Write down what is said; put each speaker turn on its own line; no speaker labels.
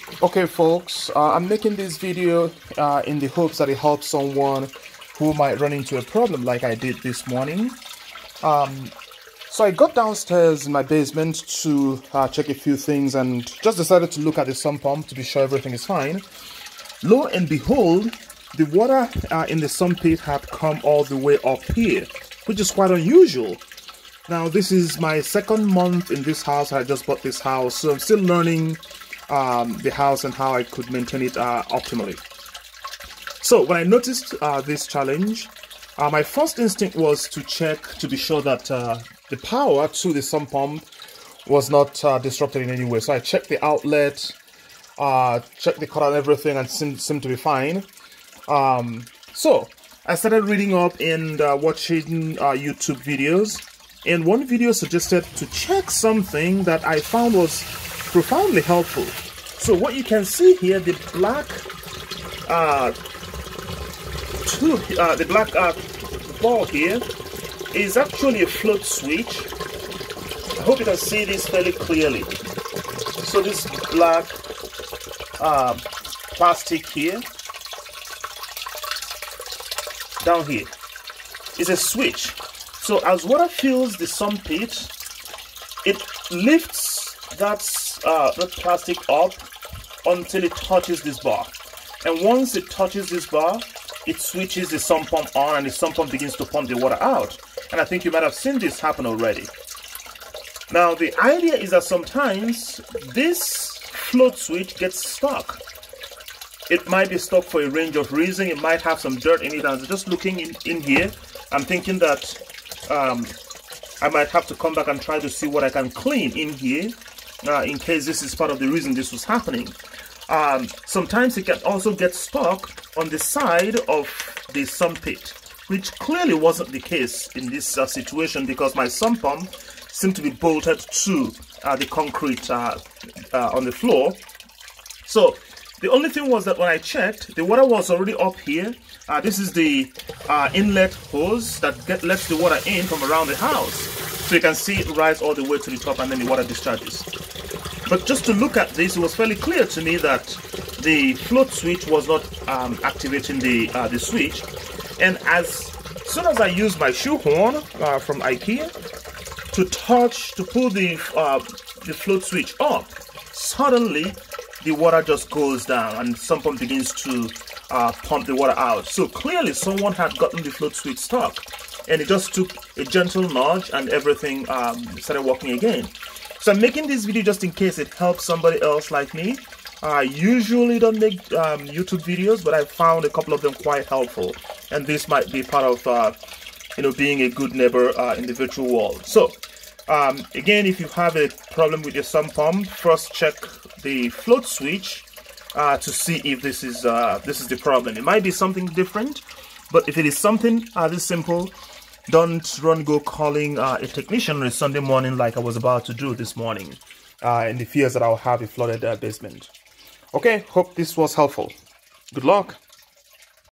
Okay folks, I'm making this video in the hopes that it helps someone who might run into a problem like I did this morning. So I got downstairs in my basement to check a few things and just decided to look at the sump pump to be sure everything is fine. Lo and behold, the water in the sump pit had come all the way up here, which is quite unusual. Now this is my second month in this house. I just bought this house, so I'm still learning the house and how I could maintain it optimally. So when I noticed this challenge, my first instinct was to check to be sure that the power to the sump pump was not disrupted in any way. So I checked the outlet, checked the cut and everything, and seemed to be fine. So I started reading up and watching YouTube videos, and one video suggested to check something that I found was profoundly helpful. So what you can see here, the black ball here is actually a float switch. I hope you can see this fairly clearly. So this black plastic here, down here, is a switch. So as water fills the sump pit, it lifts that plastic up until it touches this bar. And once it touches this bar, it switches the sump pump on and the sump pump begins to pump the water out. And I think you might have seen this happen already. Now the idea is that sometimes this float switch gets stuck. It might be stuck for a range of reasons. It might have some dirt in it. And just looking in here, I'm thinking that I might have to come back and try to see what I can clean in here in case this is part of the reason this was happening. Sometimes it can also get stuck on the side of the sump pit, which clearly wasn't the case in this situation because my sump pump seemed to be bolted to the concrete on the floor. So the only thing was that when I checked, the water was already up here. This is the inlet hose that lets the water in from around the house. So you can see it rise all the way to the top and then the water discharges. But just to look at this, it was fairly clear to me that the float switch was not activating the switch. And as soon as I used my shoehorn from IKEA to pull the float switch up, suddenly the water just goes down and the sump pump begins to pump the water out. So clearly someone had gotten the float switch stuck, and it just took a gentle nudge and everything started working again. So I'm making this video just in case it helps somebody else like me. I usually don't make YouTube videos, but I found a couple of them quite helpful, and this might be part of being a good neighbor in the virtual world. So again, if you have a problem with your sump pump, first check the float switch to see if this is the problem. It might be something different, but if it is something this simple, don't go calling a technician on a Sunday morning like I was about to do this morning, in the fears that I'll have a flooded basement. Okay, hope this was helpful. Good luck.